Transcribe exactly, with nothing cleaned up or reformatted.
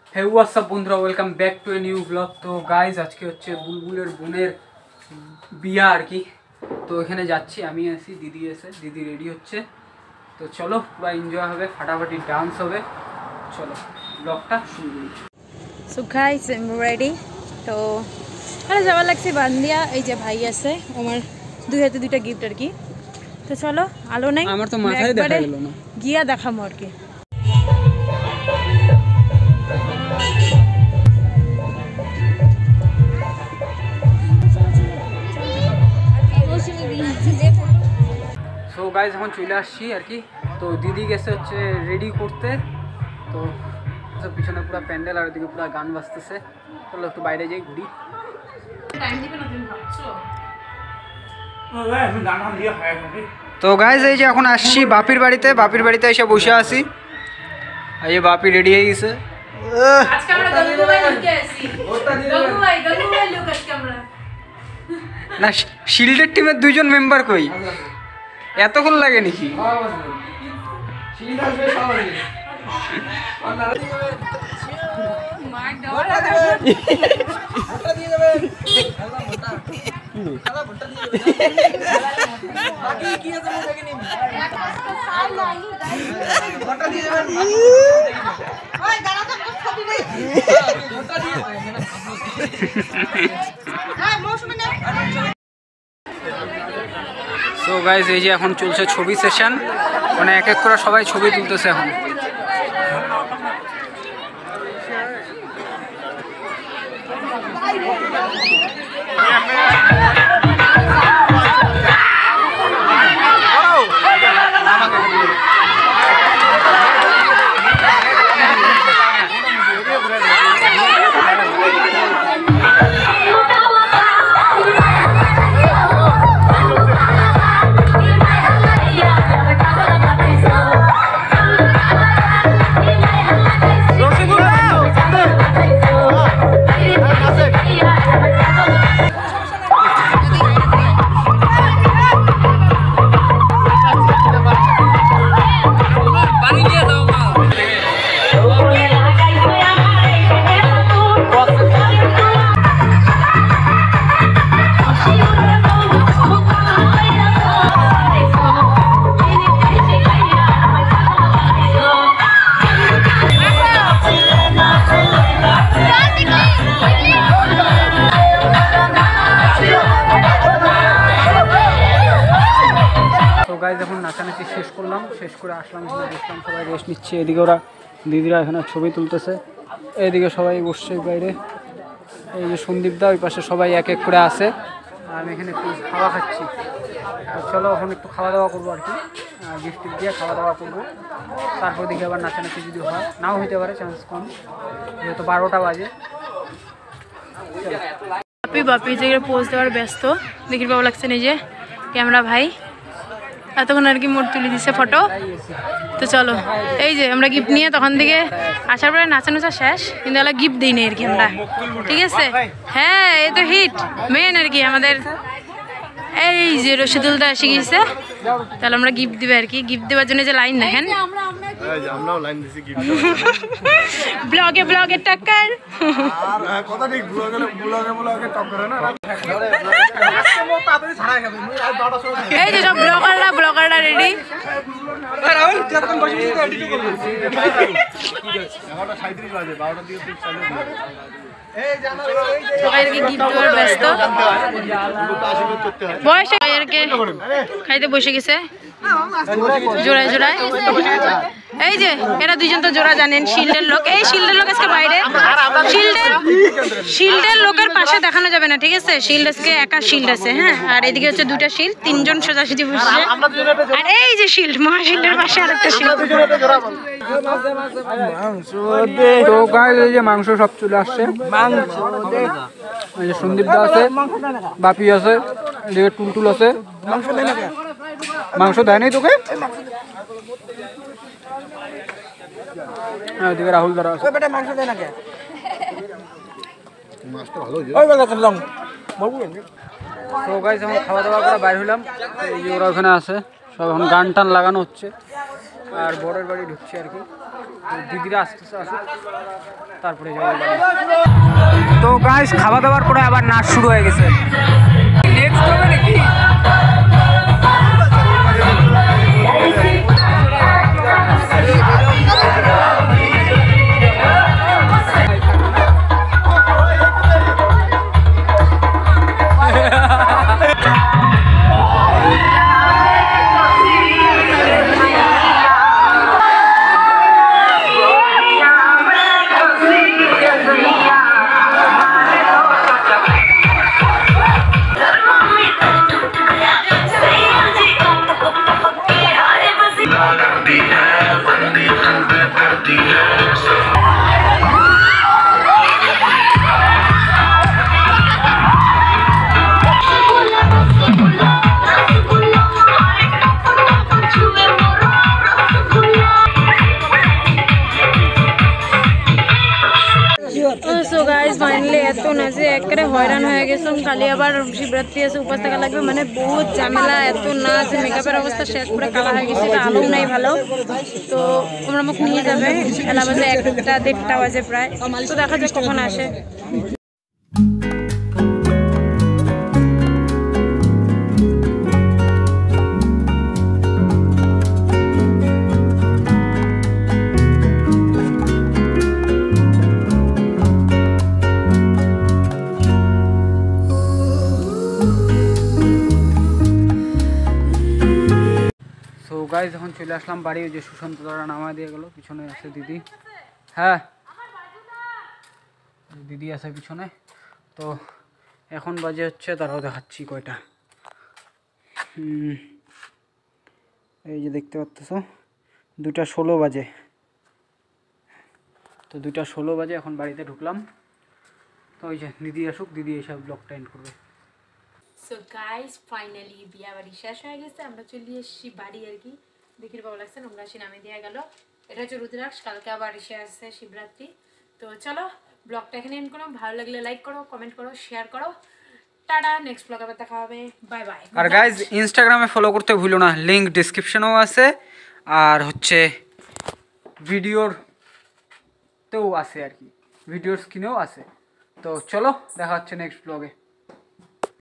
হে WhatsApp বন্ধুরা, welcome back to a new blog. তো guys আজকে হচ্ছে বুলবুলের বোনের বিয়া আর কি। তো এখানে যাচ্ছি, আমি আছি, দিদি এসে, দিদি রেডি হচ্ছে। তো চলো পুরো এনজয় হবে, ফাটাফাটি ডান্স হবে। চলো ব্লগটা শুরু করি। So guys I am ready. তো আরে যাওয়ার লাগছে বান্দিয়া। এই যে ভাই আছে আমার, দুই হাতে দুইটা গিফট আর কি। তো চলো, আলো নাই, আমার তো মাথায় দেখা গেল না, গিয়া দেখামো আর কি। সো গাইজ এখন চলে আসছি আর কি। তো দিদি গেছে হচ্ছে রেডি করতে। তো পিছনে পুরো প্যান্ডেল আর ওদিকে পুরো গান বাজতেছে। চলো একটু বাইরে যাই, ঘুরি। তো গাইজ এই যে এখন আসছি বাপির বাড়িতে, বাপির বাড়িতে এসে বসে আছি। এই যে বাপি রেডি হয়ে গেছে। না, শিল্ডের টিমের দুইজন মেম্বার কই? এতক্ষণ লাগে নাকি? সো গাইজ এই যে এখন চলছে ছবি সেশন, মানে এক এক করে সবাই ছবি তুলতেছে এখন। এখন নাচানাচি শেষ করলাম, শেষ করে আসলাম, এখানে বসলাম, সবাই রেস্ট নিচ্ছে। এদিকে ওরা দিদিরা এখানে ছবি তুলতেছে, এইদিকে সবাই বসছে বাইরে। এই যে সন্দীপ দা ওই পাশে সবাই এক এক করে আসে, আর আমি এখানে একটু খাওয়া খাচ্ছি। চলো এখন একটু খাওয়া দাওয়া করবো আর কি, গিফট দিয়ে খাওয়া দাওয়া করবো। তারপর দেখি আবার নাচানাচি যদি হয়, নাও হইতে পারে, চান্স কম, যেহেতু বারোটা বাজে। বাপি বাপি জায়গায় পোজ দেওয়ার ব্যস্ত, দেখির বাবু লাগছে এই যে ক্যামেরা ভাই, এতক্ষণ আর কি মোট তুলে দিচ্ছে ফটো। তো চলো, এই যে আমরা গিফট নিয়ে তখন থেকে আসার পরে নাচা নাচা শেষ, কিন্তু এলা গিফট দিই না আর কি আমরা, ঠিক আছে? হ্যাঁ, এই তো হিট মেন আর কি আমাদের। এই যে রশিদুলদা এসে গিয়েছে, তাহলে আমরা গিফট দিবে আর কি। গিফট দেওয়ার জন্য যে লাইন দেখেন, ব্লগে ব্লগে টাক্কার। এই যে সব ব্লগাররা ব্লগাররা রেডি। বয়স খাইতে বসে গেছে জোড়ায় জোড়ায়। এই যে এরা দুইজন তো জোড়া জানেন, শিল্ডের লোক। এই শিল্ডের লোক আজকে বাইরে, শিল্ডের শিল্ডের লোকের পাশে দেখানো যাবে না, ঠিক আছে? শিল্ড আজকে একা শিল্ড আছে, হ্যাঁ। আর এদিকে হচ্ছে দুটা শিল্ড, তিনজন সোজাসুজি বসছে। আর এই যে শিল্ড, মহাশিল্ডের পাশে আরেকটা শিল্ড। তো গাইস এই যে মাংস সব চলে আসছে, এই যে সন্দীপ দা আছে, বাপি আছে, এদিকে টুলটুল আছে। মাংস দেয় নাই তোকে? এদিকে রাহুল দারা আছে। মাংস দেয় না কে? মাছটা ভালো হয়েছে। তো গাইস এখন খাওয়া দাওয়া করে বাইর হইলাম। এই যে ওরা ওখানে আছে, সব এখন গান টান লাগানো হচ্ছে, আর বড়ের বাড়ি ঢুকছে আর কি। দিদিরা আসতেছে, আসুক তারপরে যাবো। তো গাইস খাওয়া দাওয়ার পরে আবার নাচ শুরু হয়ে গেছে। নেক্সট হবে নাকি? সো গাইজ ফাইনালি এত নাচে একেবারে হয়রান হয়ে গেছিলাম। কালি আবার শিবরাত্রি আছে, উপাস থাকা লাগবে, মানে বহুত ঝামেলা, এত নাচ, মেকআপের অবস্থা শেষ, করে কালা হয়ে গেছে, এটা আলো নাই ভালো। তো আমরা মুখ নিয়ে যাবে, খেলা বাজে একটা দেড়টা বাজে প্রায়, তো দেখা যাক কখন আসে। গাইজ যখন চলে আসলাম বাড়ি, ওই যে সুশান্ত দ্বারা নামা দিয়ে গেল, পিছনে আছে দিদি। হ্যাঁ দিদি আছে পিছনে। তো এখন বাজে হচ্ছে, তারাও দেখাচ্ছি কয়টা, এই যে দেখতে পাচ্ছ দুটা ষোলো বাজে। তো দুটা ষোলো বাজে এখন বাড়িতে ঢুকলাম। তো ওই যে দিদি আসুক, দিদি এসব ব্লগটা এন্ড করবে। সো গাইজ ফাইনালি বিয়া বাড়ি শেষ হয়ে গেছে, আমরা চলে এসেছি বাড়ি আর কি। দেখির ভালো লাগছে, নোংরা আসি নামে দেওয়া গেল। এটা হচ্ছে রুদ্রাক্ষ, কালকে আবার এসে আসছে শিবরাত্রি। তো চলো ব্লগটা এখানে এন্ড করো, ভালো লাগলে লাইক করো, কমেন্ট করো, শেয়ার করো। টাটা, নেক্সট ব্লগে আবার দেখা হবে, বাই বাই। আর গাইজ ইনস্টাগ্রামে ফলো করতে ভুলো না, লিঙ্ক ডিসক্রিপশনেও আছে, আর হচ্ছে ভিডিওর তেও আছে আর কি, ভিডিওর স্ক্রিনেও আছে। তো চলো দেখা হচ্ছে নেক্সট ব্লগে।